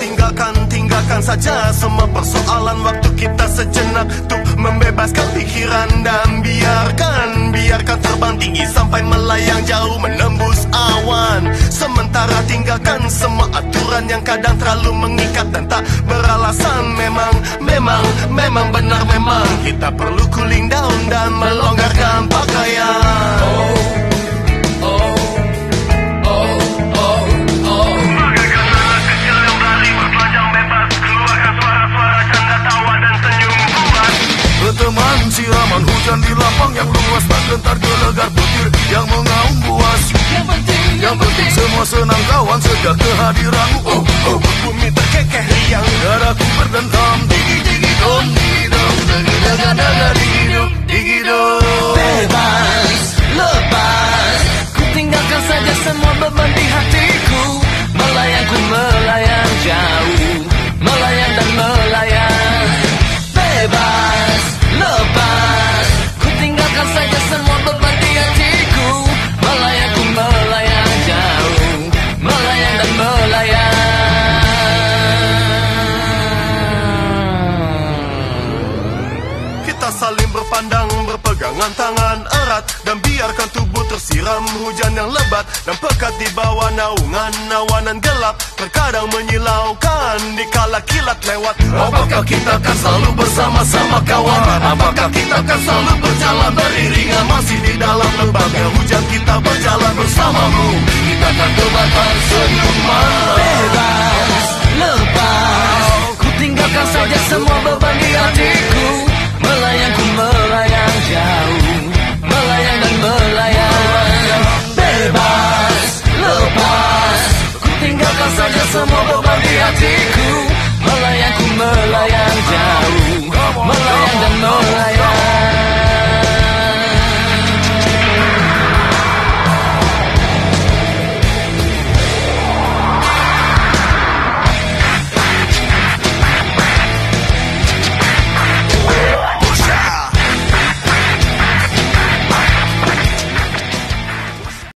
tinggalkan saja semua persoalan. Waktu kita sejenak untuk membebaskan pikiran dan biarkan terbang tinggi sampai melayang jauh menembus awan. Sementara tinggalkan semua aturan yang kadang terlalu mengikat dan tak beralasan. Memang benar memang kita perlu cooling down dan melonggarkan pakaian. Teman siraman hujan di lapang yang luas, tak gentar gelegar petir yang mengaum buas. Yang penting semua senang kawan sejak kehadiranmu. Bumi terkekeh riang, dadaku berdentam. Digi dom, digi dom. Bebas, lepas, ku tinggalkan saja semua beban di hatiku. Melayang jauh, melayang dan melayang. Bebas, lepas, ku tinggalkan saja semua beban di hatiku. Melayang jauh, melayang dan melayang. Kita saling berpandang, berpegangan tangan erat, dan biarkan tubuh tersiram hujan yang lebat dan pekat di bawah naungan awanan gelap. Terkadang menyilaukan dikala kilat lewat. Apakah kita akan selalu bersama-sama kawan? Apakah kita akan selalu berjalan beriringan? Masih di dalam lembaga hujan kita berjalan bersamamu. Kita akan tebarkan senyuman. Bebas, lepas, ku tinggalkan saja semua beban di hatiku. Melayang jauh, melayang dan melayang. Bebas, lepas, ku tinggalkan saja semua beban di hatiku. Melayang jauh,